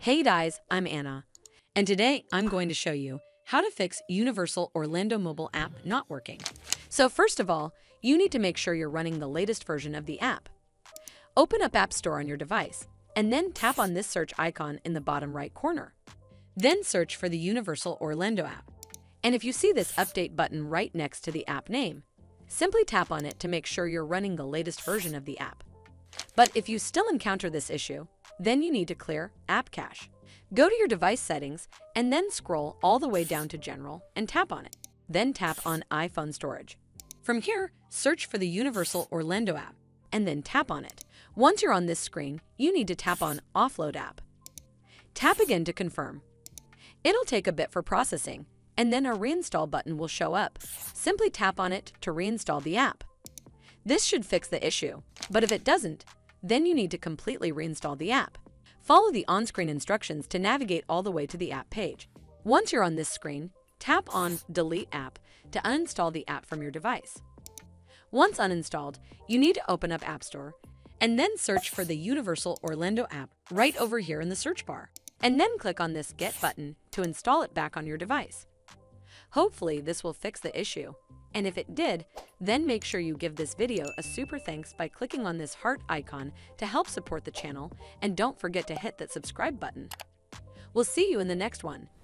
Hey guys, I'm Anna, and today I'm going to show you how to fix Universal Orlando mobile app not working. So first of all, you need to make sure you're running the latest version of the app. Open up App Store on your device, and then tap on this search icon in the bottom right corner. Then search for the Universal Orlando app. And if you see this update button right next to the app name, simply tap on it to make sure you're running the latest version of the app. But if you still encounter this issue, then you need to clear App Cache. Go to your device settings and then scroll all the way down to General and tap on it. Then tap on iPhone Storage. From here, search for the Universal Orlando app and then tap on it. Once you're on this screen, you need to tap on Offload App. Tap again to confirm. It'll take a bit for processing, and then a reinstall button will show up. Simply tap on it to reinstall the app. This should fix the issue, but if it doesn't, then you need to completely reinstall the app. Follow the on-screen instructions to navigate all the way to the app page. Once you're on this screen, tap on Delete App to uninstall the app from your device. Once uninstalled, you need to open up App Store and then search for the Universal Orlando app right over here in the search bar, and then click on this Get button to install it back on your device. Hopefully this will fix the issue, and if it did, then make sure you give this video a super thanks by clicking on this heart icon to help support the channel, and don't forget to hit that subscribe button. We'll see you in the next one.